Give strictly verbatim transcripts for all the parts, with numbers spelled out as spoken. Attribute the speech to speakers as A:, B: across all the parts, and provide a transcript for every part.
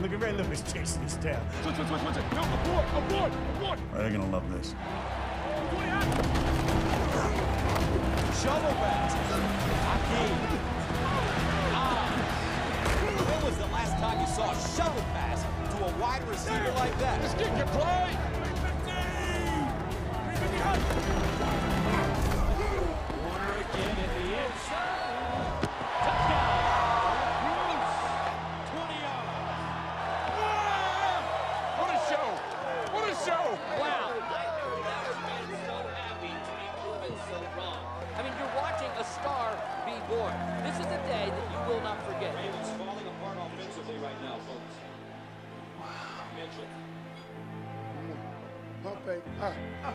A: look at Ray Lewis chasing his tail.
B: Switch, switch, switch, switch. No, abort, abort, abort.
A: They're gonna love this.
C: Shovel pass. Hakeem. Ah. When was the last time you saw a shovel pass to a wide receiver like that?
B: Let's get your play.
C: Warner again at the inside. twenty yards.
B: What a show. What a show.
D: Wow. I mean, you're watching a star be born. This is a day that you will not forget.
E: Ravens falling apart offensively right now, folks. Wow. Mitchell.
F: Pump fake. Ah.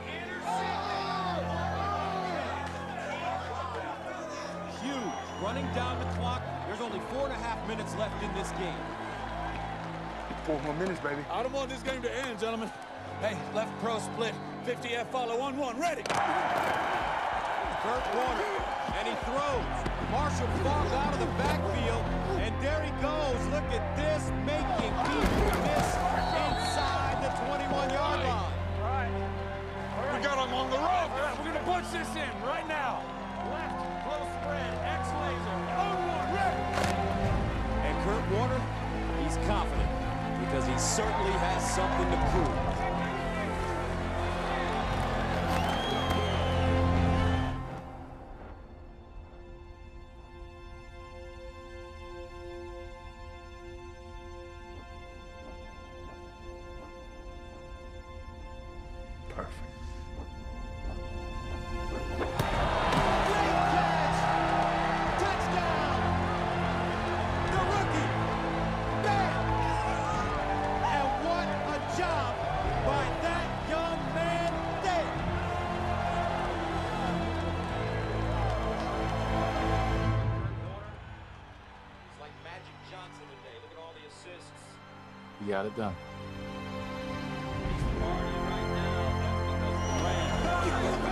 C: Huge. Running down the clock. There's only four and a half minutes left in this game.
F: Four more minutes, baby.
B: I don't want this game to end, gentlemen. Hey, left pro split. fifty F follow one one. Ready.
C: Kurt Warner. And he throws. Marshall falls out of the backfield. And there he goes. Look at this. Making people miss inside the twenty-one yard line.
B: All right. We got him on the run. All right, we're going to punch this in right now. Left, close spread, X laser. Oh, one, ready.
C: And Kurt Warner, he's confident because he certainly has something to prove.
F: Perfect.
G: You got it done.
E: He's partying right now. That's because of the rain.